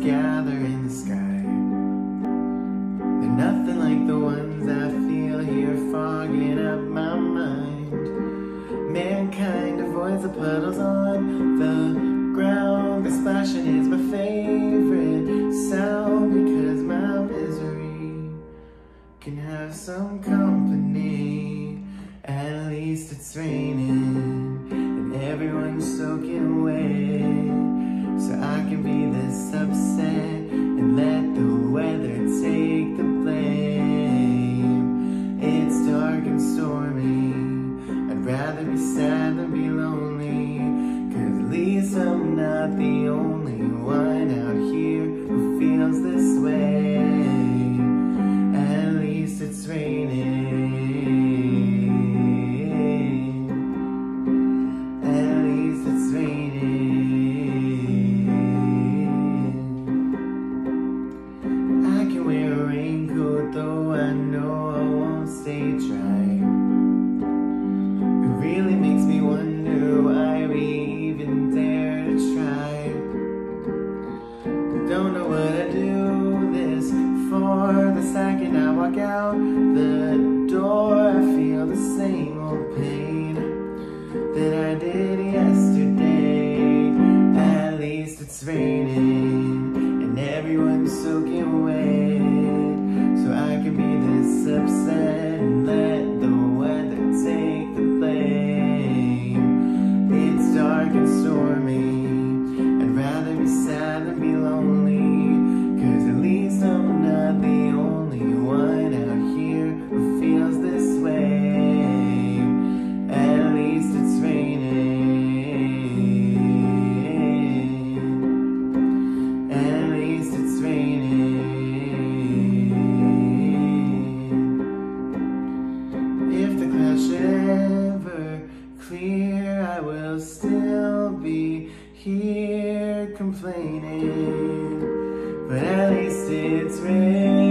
gather in the sky. They're nothing like the ones I feel here fogging up my mind. Mankind avoids the puddles on the ground. The splashing is my favorite sound because my misery can have some company. At least it's raining and everyone's soaking wet, so I can be this upset and let the weather take the blame. It's dark and stormy, I'd rather be sad than be lonely, 'cause at least I'm not the only one out here who feels this way. At least it's raining. At least it's raining. I can wear a raincoat though I know I won't stay dry. It really makes me wonder why we even dare to try. Don't know what I do this for. The second I walk out the door, I feel the same old pain that I did yesterday. At least it's raining and everyone's soaking wet, so I can be this upset and let the weather take the blame. It's dark and stormy, I'd rather be sad than be lonely, 'cause at least I'm not the only one out here who feels this way. At least it's raining. At least it's raining. If the clouds should ever clear, I will still be here complaining, but at least it's raining.